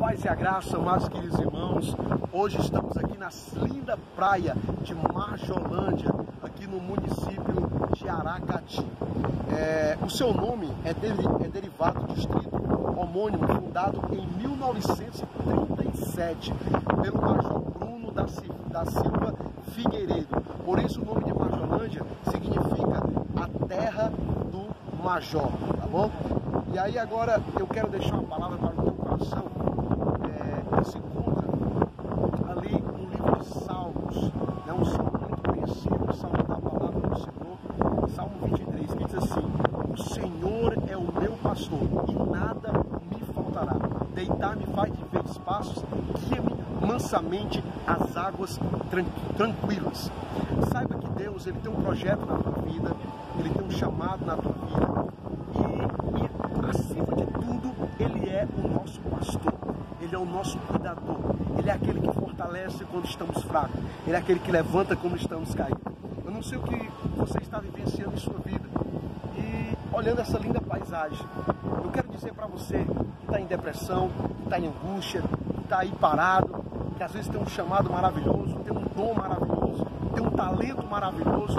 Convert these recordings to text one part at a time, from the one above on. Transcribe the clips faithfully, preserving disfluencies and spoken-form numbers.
paz e a graça, amados queridos irmãos. Hoje estamos aqui na linda praia de Marjolândia, aqui no município de Aracati. É, o seu nome é, deri é derivado do distrito homônimo, fundado em mil novecentos e trinta e sete pelo Major Bruno da, da Silva Figueiredo. Por isso o nome de Marjolândia significa a terra do Major, tá bom? E aí agora eu quero deixar uma palavra para o teu coração, é, que se encontra ali no livro de Salmos, né, um salmo muito conhecido, o salmo da palavra do Senhor, Salmo vinte e três, que diz assim: o Senhor é o meu pastor e nada me faltará, deitar-me faz de verdes passos, guia-me mansamente às águas tran tranquilas. Saiba que Deus, Ele tem um projeto na tua vida, Ele tem um chamado na tua vida, e, e acima de tudo, Ele é o nosso pastor, Ele é o nosso cuidador, Ele é aquele que fortalece quando estamos fracos, Ele é aquele que levanta quando estamos caídos. Eu não sei o que você está vivenciando em sua vida, e olhando essa linda paisagem, eu quero dizer para você que está em depressão, que está em angústia, que está aí parado, que às vezes tem um chamado maravilhoso, tem um dom maravilhoso, tem um talento maravilhoso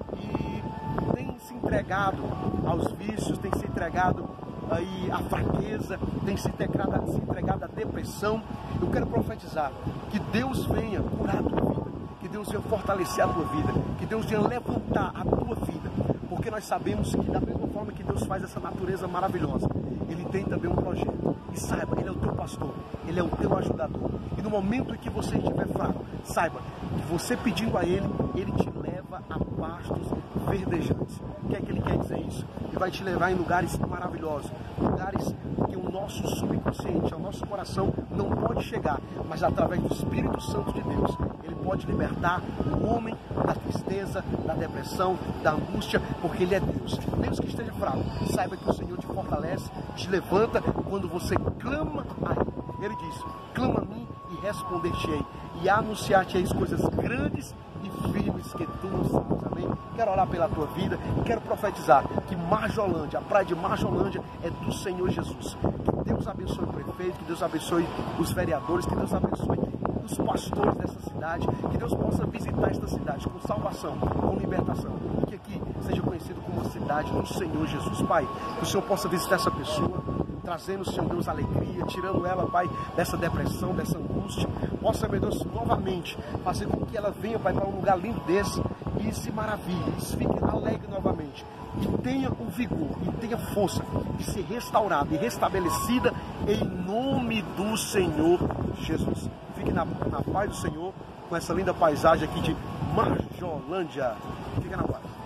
e tem se entregado aos vícios, tem se entregado aí à fraqueza, tem se entregado, se entregado à depressão. Eu quero profetizar que Deus venha curar a tua vida, que Deus venha fortalecer a tua vida, que Deus venha levantar a tua vida, porque nós sabemos que da mesma forma que Deus faz essa natureza maravilhosa, Ele tem também um projeto. E saiba, Ele é o teu pastor, Ele é o teu ajudador. E no momento em que você estiver fraco, saiba que você pedindo a Ele, Ele te leva a pastos verdejantes. O que é que Ele quer dizer isso? Ele vai te levar em lugares maravilhosos, lugares que o nosso subconsciente, o nosso coração não pode chegar, mas através do Espírito Santo de Deus, Ele pode libertar o homem da tristeza, da depressão, da angústia, porque Ele é Deus. Mesmo que esteja fraco, saiba que o Senhor te fortalece, te levanta quando você clama a Ele. Ele diz: clama a mim e responder-te-ei, e anunciar-te-ei coisas grandes e firmes que tu não sabes. Amém? Quero orar pela tua vida e quero profetizar que Marjolândia, a praia de Marjolândia é do Senhor Jesus. Que Deus abençoe o prefeito, que Deus abençoe os vereadores, que Deus abençoe os pastores dessa cidade, que Deus possa visitar esta cidade com salvação, com libertação, e que aqui seja conhecido como a cidade do Senhor Jesus. Pai, que o Senhor possa visitar essa pessoa, trazendo, Senhor Deus, alegria, tirando ela, Pai, dessa depressão, dessa angústia. Possa, meu Deus, novamente fazer com que ela venha, Pai, para um lugar lindo desse e se maravilhe, e fique alegre novamente, e tenha o vigor, e tenha força de ser restaurada e restabelecida em nome do Senhor Jesus. Fique na, na paz do Senhor, com essa linda paisagem aqui de Marjolândia. Fica na paz.